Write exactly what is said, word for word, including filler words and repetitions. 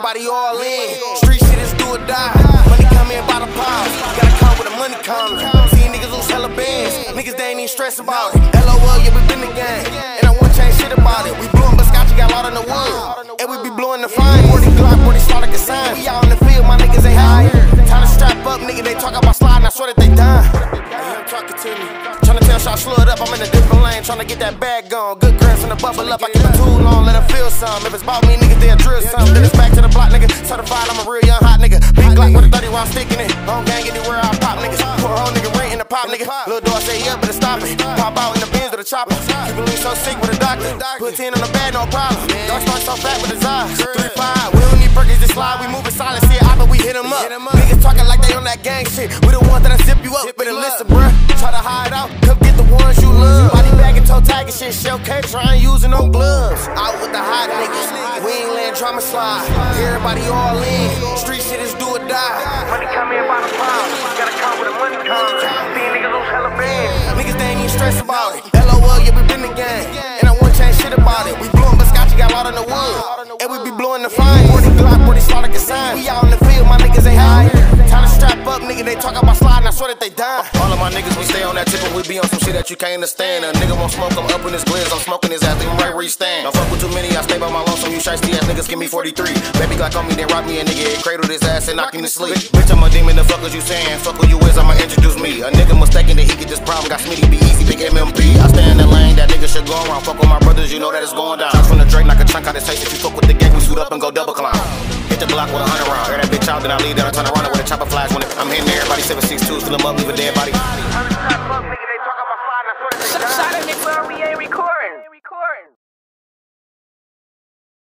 Everybody all in. Street shit is do or die. Money come in by the pile. Gotta come with a money coming. See niggas lose hella bands. Niggas they ain't even stress about it. L O L, yeah, we been the gang. And I won't change shit about it. We blowin' Biscotti, got a lot in the wood. And we be blowin' the fine. forty Glock, forty slot like a sign. We out in the field, my niggas ain't high. Time to strap up, nigga, they talk about sliding. I swear that they done. Hey, I'm talking to me. Tryna tell Shaw slow it up, I'm in a different lane. Tryna get that bag gone. Good grams in the bubble up. I keep it too long, let them feel some. If it's about me, niggas, they'll drill some. Then it's back to the block, nigga. Certified, I'm a real young hot nigga. Big Glock with a thirty round stick in it. Long gang anywhere I pop, niggas. Put a whole nigga ring in the pop, nigga. Lil' door say yeah, but it stop it. Pop out in the Benz with a chopper. Keep a lean so sick with a doctor. Put ten on the bed, no problem. Don't start so fat with his eyes. three five, we don't need burgers, just slide. We moving silent, see it, I but we hit them up. Niggas talking like they on that gang shit. We the ones that'll zip you up. Better listen, bruh. Try to hide out, come get the ones you love. Body bag and toe tagging shit, shell cakes, I ain't using no gloves. Out with the hot niggas, we ain't letting drama slide. Everybody all in, street shit is do or die. Money come in by the pile, gotta come with a money coming. See niggas lose hella bands, niggas they ain't even stress about it. L O L, yeah, we been the gang, and I won't change shit about it. We blowin' Biscotti, got a lot in the wood, and we be blowin' the fine. forty Glock, forty slot like a sign. We out in the field, my niggas ain't high. Time to strap up, nigga, they talk about sliding, I swear that they done. All of my niggas, we stay on that tip and we be on some shit that you can't understand. A nigga won't smoke, I'm up in his glizz, I'm smoking his ass, leave him right where he stand. Don't fuck with too many, I stay by my lonesome, you shiesty ass niggas, give me forty-three. Baby Glock on me, then rock me a nigga, it cradled his ass and knock him to sleep. Bitch, I'm a demon, the fuck is you saying? Fuck who you is, I'ma introduce me. A nigga mistaken that he get this problem, got Smitty, be easy, big M M P. I stay in the lane, that nigga should go around. Fuck with my brothers, you know that it's going down. Shots from the Drake, like a chunk out his face. If you fuck with the gang, we suit up and go double climb. Hit the block with a hundred round, hear that bitch out, then I leave, then I turn around with a chopper flash when it, I'm hitting everybody seven six twos, fill him up, leave a dead body.